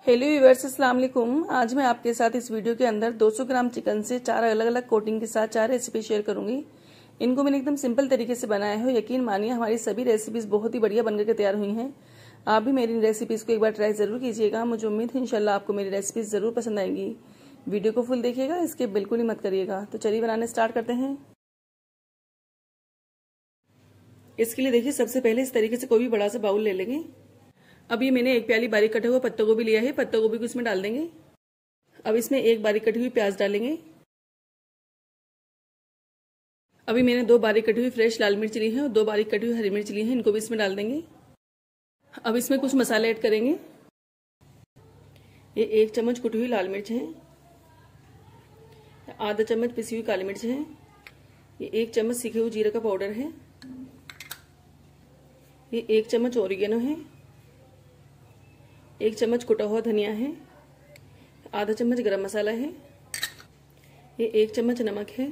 Hello viewers, अस्सलाम वालेकुम। आज मैं आपके साथ इस वीडियो के अंदर 200 ग्राम चिकन से 4 अलग अलग कोटिंग के साथ 4 रेसिपी शेयर करूंगी। इनको मैंने एकदम सिंपल तरीके से बनाया है। यकीन मानिए हमारी सभी रेसिपीज बहुत ही बढ़िया बनकर के तैयार हुई हैं। आप भी मेरी रेसिपीज को एक बार ट्राई जरूर कीजिएगा। मुझे उम्मीद है इंशाल्लाह आपको मेरी रेसिपीज जरूर पसंद आएंगी। वीडियो को फुल देखिएगा, इसके बिल्कुल ही मत करिएगा। तो चलिए बनाने स्टार्ट करते हैं। इसके लिए देखिए, सबसे पहले इस तरीके से कोई भी बड़ा सा बाउल ले लेंगे। अब ये मैंने एक प्याली बारीक कटा हुआ पत्ता गोभी लिया है। पत्ता गोभी को इसमें डाल देंगे। अब इसमें एक बारीक कटी हुई प्याज डालेंगे। अभी मैंने 2 बारीक कटी हुई फ्रेश लाल मिर्च ली है और 2 बारीक कटी हुई हरी मिर्च ली है। इनको भी इसमें डाल देंगे। अब इसमें कुछ मसाले ऐड करेंगे। ये 1 चम्मच कुटी हुई लाल मिर्च है, आधा चम्मच पिसी हुई काली मिर्च है, ये 1 चम्मच सीखे हुए जीरे का पाउडर है, ये 1 चम्मच ओरिगेनो है, 1 चम्मच कुटा हुआ धनिया है, आधा चम्मच गरम मसाला है, ये 1 चम्मच नमक है,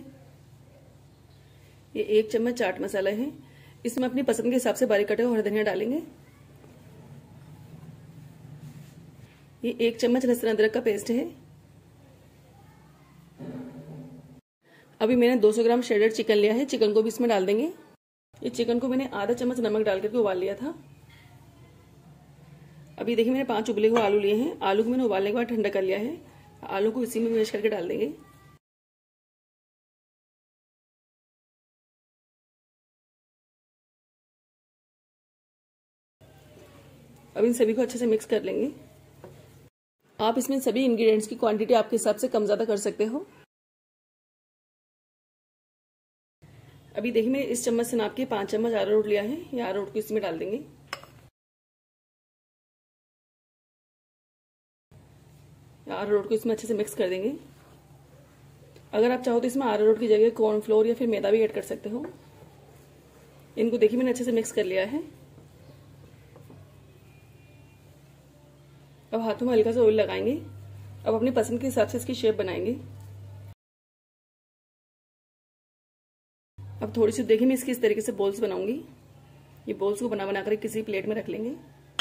ये 1 चम्मच चाट मसाला है। इसमें अपनी पसंद के हिसाब से बारीक कटे हुए हरा धनिया डालेंगे। ये 1 चम्मच लहसुन अदरक का पेस्ट है। अभी मैंने 200 ग्राम श्रेडेड चिकन लिया है। चिकन को भी इसमें डाल देंगे। ये चिकन को मैंने आधा चम्मच नमक डाल करके उबाल लिया था। अभी देखिए, मैंने 5 उबले हुए आलू लिए हैं। आलू को मैंने उबालने के बाद ठंडा कर लिया है। आलू को इसी में मैश करके डाल देंगे। अब इन सभी को अच्छे से मिक्स कर लेंगे। आप इसमें सभी इंग्रेडिएंट्स की क्वांटिटी आपके हिसाब से कम ज्यादा कर सकते हो। अभी देखिए, मैंने इस चम्मच से नाप के 5 चम्मच अरारोट लिया है। ये अरारोट को इसमें डाल देंगे। अरारोट को इसमें अच्छे से मिक्स कर देंगे। अगर आप चाहो तो इसमें अरारोट की जगह कॉर्नफ्लोर या फिर मैदा भी ऐड कर सकते हो। इनको देखिए, मैंने अच्छे से मिक्स कर लिया है। अब हाथों में हल्का सा ऑयल लगाएंगे। अब अपनी पसंद के हिसाब से इसकी शेप बनाएंगे। अब थोड़ी सी देखिए, मैं इसकी इस तरीके से बॉल्स बनाऊंगी। ये बॉल्स को बना बना कर किसी प्लेट में रख लेंगे।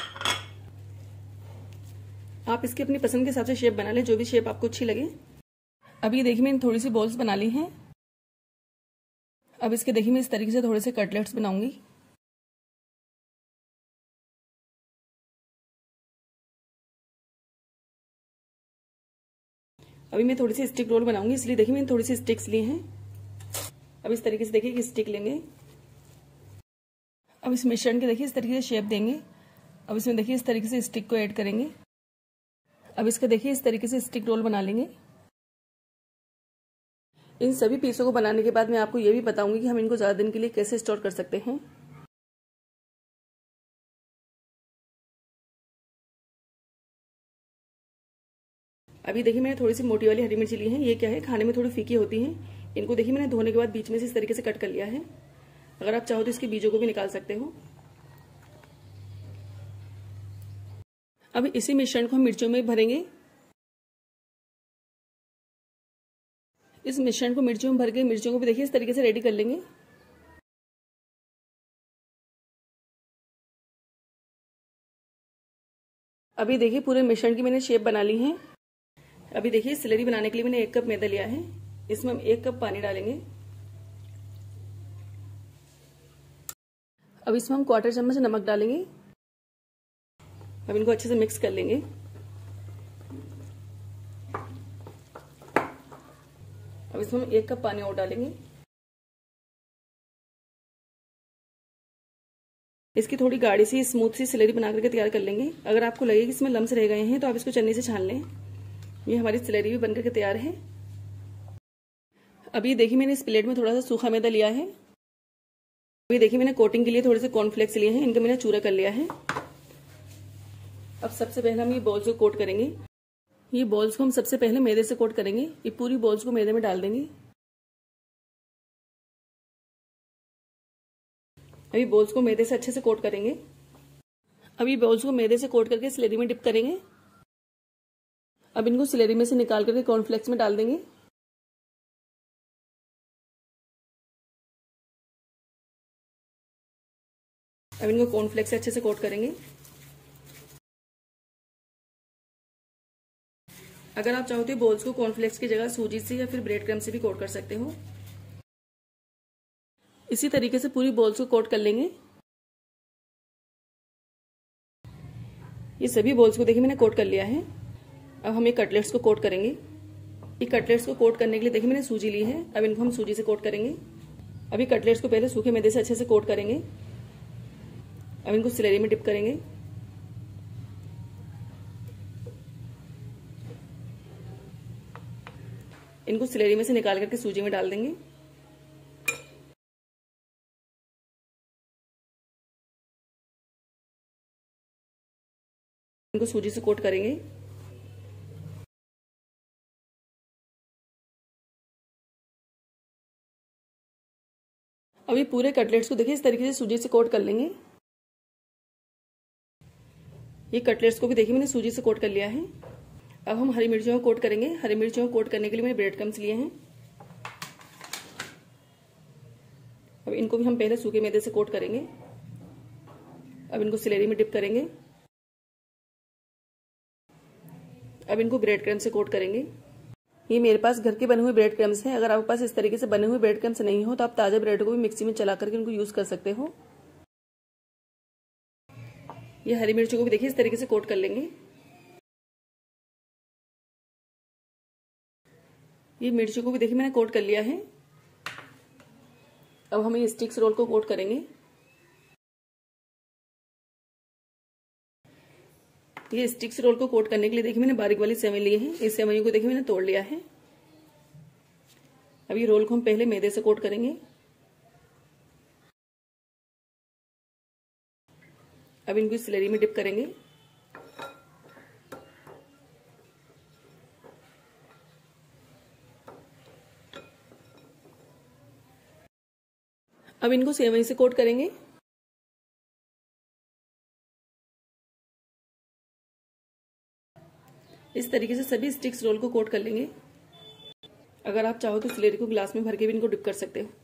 आप इसकी अपनी पसंद के हिसाब से शेप बना लें, जो भी शेप आपको अच्छी लगे। अब ये देखिए, मैंने थोड़ी सी बॉल्स बना ली हैं। अब इसके देखिए, मैं इस तरीके से थोड़े से कटलेट्स बनाऊंगी। अभी मैं थोड़ी सी स्टिक रोल बनाऊंगी, इसलिए देखिए मैंने थोड़ी सी स्टिक्स ली हैं। अब इस तरीके से देखिए कि स्टिक लेंगे। अब इस मिश्रण के देखिए इस तरीके से शेप देंगे। अब इसमें देखिए इस तरीके से स्टिक को ऐड करेंगे। अब इसका देखिए इस तरीके से स्टिक रोल बना लेंगे। इन सभी पीसों को बनाने के बाद मैं आपको ये भी बताऊंगी कि हम इनको ज्यादा दिन के लिए कैसे स्टोर कर सकते हैं। अभी देखिए, मैंने थोड़ी सी मोटी वाली हरी मिर्ची ली है। ये क्या है, खाने में थोड़ी फीकी होती हैं। इनको देखिए, मैंने धोने के बाद बीच में से इस तरीके से कट कर लिया है। अगर आप चाहो तो इसके बीजों को भी निकाल सकते हो। अब इसी मिश्रण को हम मिर्चों में भरेंगे। इस मिश्रण को मिर्चों में भर के मिर्चों को भी देखिए इस तरीके से रेडी कर लेंगे। अभी देखिए, पूरे मिश्रण की मैंने शेप बना ली है। अभी देखिए, स्लरी बनाने के लिए मैंने 1 कप मैदा लिया है। इसमें हम 1 कप पानी डालेंगे। अब इसमें हम 1/4 चम्मच नमक डालेंगे। अब इनको अच्छे से मिक्स कर लेंगे। अब इसमें हम 1 कप पानी और डालेंगे। इसकी थोड़ी गाढ़ी सी स्मूथ सी स्लरी बना करके तैयार कर लेंगे। अगर आपको लगे कि इसमें लम्स रह गए हैं तो आप इसको छन्नी से छान लें। ये हमारी स्लरी भी बनकर के तैयार है। अभी देखिए, मैंने इस प्लेट में थोड़ा सा सूखा मैदा लिया है। अभी देखिए, मैंने कोटिंग के लिए थोड़े से कॉर्नफ्लेक्स लिए हैं। इनका मैंने चूरा कर लिया है। अब सबसे पहले हम ये बॉल्स को कोट करेंगे। ये बॉल्स को हम सबसे पहले मैदे से कोट करेंगे। ये पूरी बॉल्स को मैदे में डाल देंगे। अभी बॉल्स को मैदे से अच्छे से कोट करेंगे। अभी बॉल्स को मैदे से कोट करके स्लरी में डिप करेंगे। अब इनको स्लरी में से निकाल करके कॉर्नफ्लेक्स में डाल देंगे। अब इनको कॉर्नफ्लेक्स से अच्छे से कोट करेंगे। अगर आप चाहो तो बॉल्स को कॉर्नफ्लेक्स की जगह सूजी से या फिर ब्रेड क्रम्ब से भी कोट कर सकते हो। इसी तरीके से पूरी बॉल्स को कोट कर लेंगे। ये सभी बॉल्स को देखिए मैंने कोट कर लिया है। अब हम ये कटलेट्स को कोट करेंगे। ये कटलेट्स को कोट करने के लिए देखिए मैंने सूजी ली है। अब इनको हम सूजी से कोट करेंगे। अभी कटलेट्स को पहले सूखे मैदे से अच्छे से कोट करेंगे। अब इनको स्लरी में डिप करेंगे। इनको स्लरी में से निकाल करके सूजी में डाल देंगे। इनको सूजी से कोट करेंगे। अब ये पूरे कटलेट्स को देखिए इस तरीके से सूजी से कोट कर लेंगे। ये कटलेट्स को भी देखिए मैंने सूजी से कोट कर लिया है। अब हम हरी मिर्चियों को कोट करेंगे। हरी मिर्चियों को कोट करने के लिए मैंने ब्रेड क्रम्स लिए हैं। अब इनको भी हम पहले सूखे मैदे से कोट करेंगे। अब इनको स्लरी में डिप करेंगे। अब इनको ब्रेड क्रम्स से कोट करेंगे। ये मेरे पास घर के बने हुए ब्रेड क्रम्स हैं। अगर आपके पास इस तरीके से बने हुए ब्रेड क्रम्स नहीं हो तो आप ताजा ब्रेड को भी मिक्सी में चला करके इनको यूज कर सकते हो। ये हरी मिर्चों को भी देखिए इस तरीके से कोट कर लेंगे। ये मिर्ची को भी देखिए मैंने कोट कर लिया है। अब हम ये स्टिक्स रोल को कोट करेंगे। ये स्टिक्स रोल को कोट करने के लिए देखिए मैंने बारीक वाली सेवई ली है। इस सेवई को देखिए मैंने तोड़ लिया है। अब ये रोल को हम पहले मैदे से कोट करेंगे। अब इनको स्लरी में डिप करेंगे। अब इनको सेवई से कोट करेंगे। इस तरीके से सभी स्टिक्स रोल को कोट कर लेंगे। अगर आप चाहो तो स्लरी को ग्लास में भर के भी इनको डिप कर सकते हो।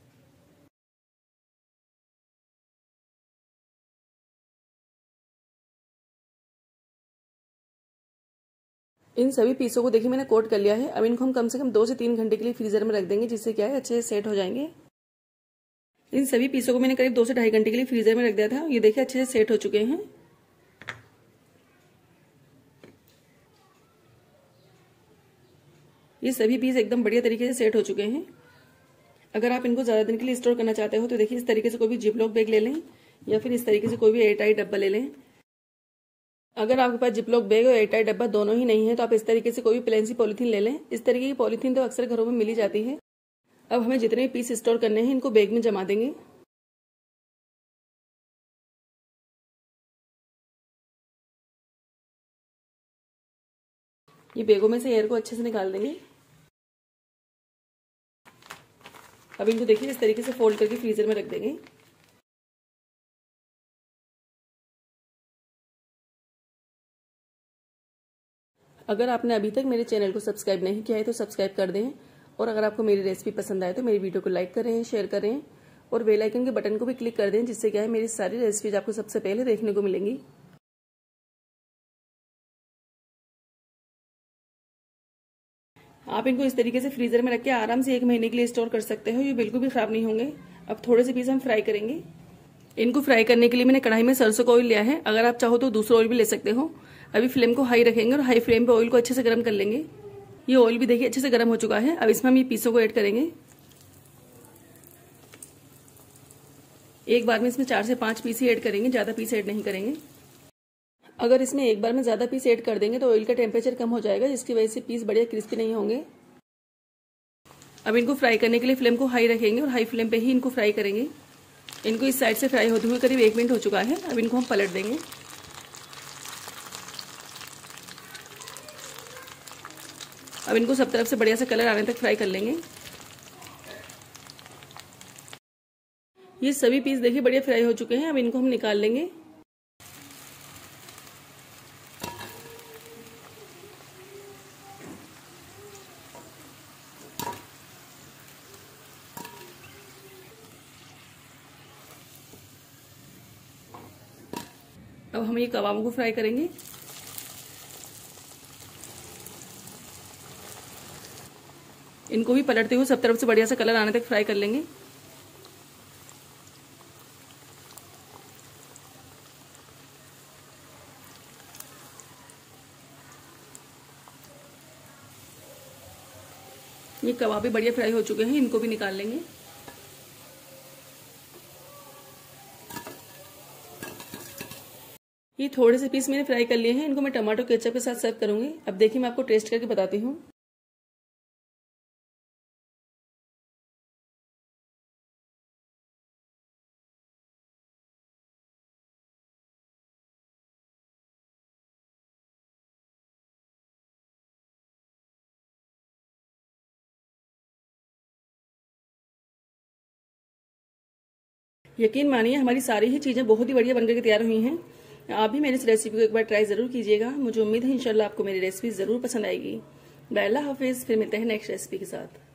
इन सभी पीसों को देखिए मैंने कोट कर लिया है। अब इनको हम कम से कम 2 से 3 घंटे के लिए फ्रीजर में रख देंगे, जिससे क्या है अच्छे से सेट हो जाएंगे। इन सभी पीसों को मैंने करीब 2 से 2.5 घंटे के लिए फ्रीजर में रख दिया था। ये देखिए अच्छे से सेट हो चुके हैं। ये सभी पीस एकदम बढ़िया तरीके से सेट हो चुके हैं। अगर आप इनको ज्यादा दिन के लिए स्टोर करना चाहते हो तो देखिए इस तरीके से कोई भी जिपलॉक बैग ले लें या फिर इस तरीके से कोई भी एयरटाइट डब्बा ले लें। अगर आपके पास जिपलॉक बैग और एयरटाइट डब्बा दोनों ही नहीं है तो आप इस तरीके से कोई भी प्लेन सी पॉलीथीन ले लें। इस तरीके की पॉलीथीन तो अक्सर घरों में मिल ही जाती है। अब हमें जितने पीस स्टोर करने हैं इनको बैग में जमा देंगे। ये बैगों में से एयर को अच्छे से निकाल देंगे। अब इनको देखिए इस तरीके से फोल्ड करके फ्रीजर में रख देंगे। अगर आपने अभी तक मेरे चैनल को सब्सक्राइब नहीं किया है तो सब्सक्राइब कर दें, और अगर आपको मेरी रेसिपी पसंद आए तो मेरी वीडियो को लाइक करें, शेयर करें और बेल आइकन के बटन को भी क्लिक कर दें, जिससे क्या है मेरी सारी रेसिपीज आपको सबसे पहले देखने को मिलेंगी। आप इनको इस तरीके से फ्रीजर में रख के आराम से 1 महीने के लिए स्टोर कर सकते हो। ये बिल्कुल भी खराब नहीं होंगे। अब थोड़े से पीस हम फ्राई करेंगे। इनको फ्राई करने के लिए मैंने कढ़ाई में सरसों का ऑयल लिया है। अगर आप चाहो तो दूसरा ऑयल भी ले सकते हो। अभी फ्लेम को हाई रखेंगे और हाई फ्लेम पे ऑयल को अच्छे से गर्म कर लेंगे। ये ऑयल भी देखिए अच्छे से गर्म हो चुका है। अब इसमें हम ये पीसों को ऐड करेंगे। एक बार में इसमें 4 से 5 पीस ही ऐड करेंगे, ज्यादा पीस ऐड नहीं करेंगे। अगर इसमें एक बार में ज्यादा पीस ऐड कर देंगे तो ऑयल का टेम्परेचर कम हो जाएगा, जिसकी वजह से पीस बढ़िया क्रिस्पी नहीं होंगे। अब इनको फ्राई करने के लिए फ्लेम को हाई रखेंगे और हाई फ्लेम पे ही इनको फ्राई करेंगे। इनको इस साइड से फ्राई होते हुए करीब 1 मिनट हो चुका है। अब इनको हम पलट देंगे। अब इनको सब तरफ से बढ़िया से कलर आने तक फ्राई कर लेंगे। ये सभी पीस देखिए बढ़िया फ्राई हो चुके हैं। अब इनको हम निकाल लेंगे। अब हम ये कबाबों को फ्राई करेंगे। इनको भी पलटते हुए सब तरफ से बढ़िया सा कलर आने तक फ्राई कर लेंगे। ये कबाब भी बढ़िया फ्राई हो चुके हैं, इनको भी निकाल लेंगे। ये थोड़े से पीस मैंने फ्राई कर लिए हैं, इनको मैं टमाटो केचप के साथ सर्व करूंगी। अब देखिए मैं आपको टेस्ट करके बताती हूँ। यकीन मानिए हमारी सारी ही चीज़ें बहुत ही बढ़िया बनकर के तैयार हुई हैं। आप भी मेरी इस रेसिपी को एक बार ट्राई ज़रूर कीजिएगा। मुझे उम्मीद है इंशाल्लाह आपको मेरी रेसिपी ज़रूर पसंद आएगी। बाय, अल्लाह हाफिज़। फिर मिलते हैं नेक्स्ट रेसिपी के साथ।